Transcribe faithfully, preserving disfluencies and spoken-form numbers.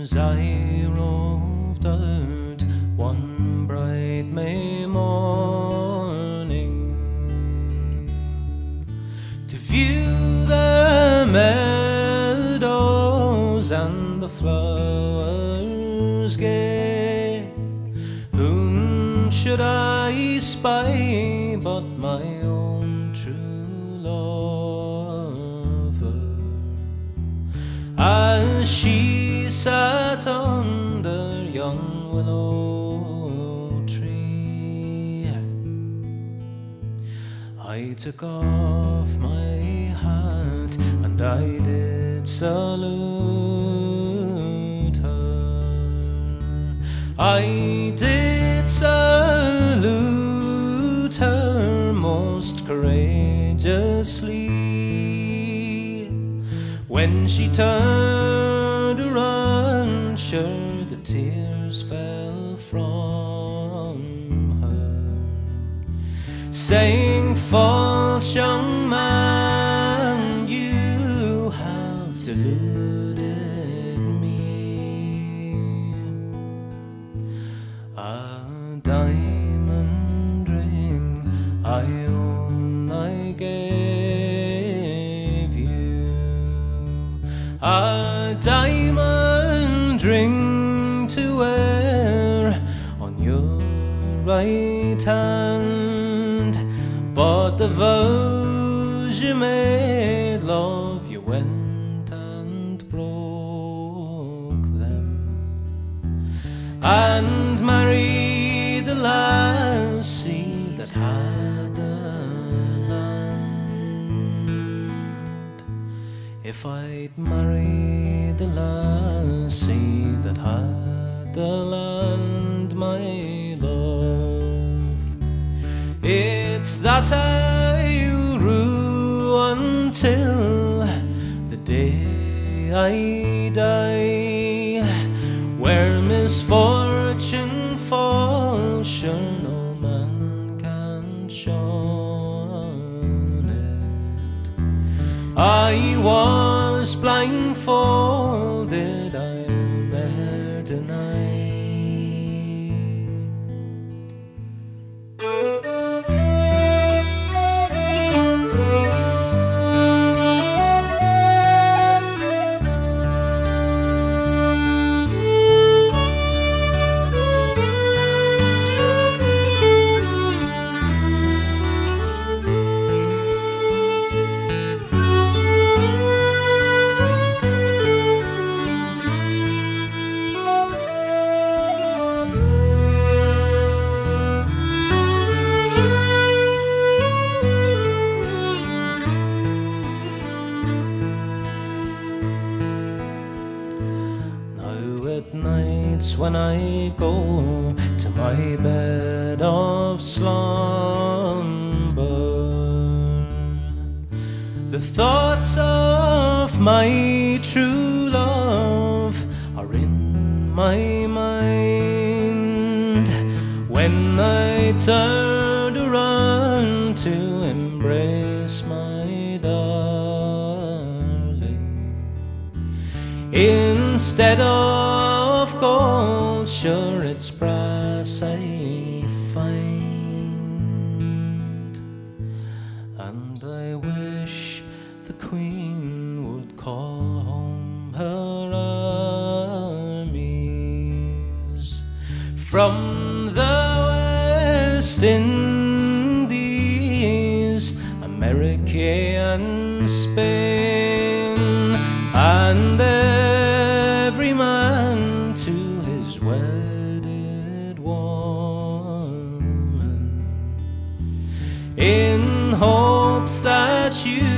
as I roved out one bright May morning to view the meadows and the flowers gay. Whom should I spy but my own true lover, as she sat under yon willow tree? I took off my hat and I did salute her. I did salute her most courageously. When she turned around, sure the tears fell from her, saying, "False young man, you have deluded me." A diamond ring I own I gave you, a diamond ring to wear on your right hand, but the vows you made, love, you went and broke them, and married the lassie that had the land. If I'd married the lassie that had the land, my love, it's that I'll rue until the day I die. Where misfortune falls, sure no man can shun it. I was blindfolded, I'll ne'er deny. At nights when I go to my bed of slumber, the thoughts of my true love are in my mind. When I turned around to embrace my darling, instead of gold, sure it's brass I find. And I wish the Queen would call home her armies from the West Indies, America and Spain, and every man to his wedded woman, in hopes that you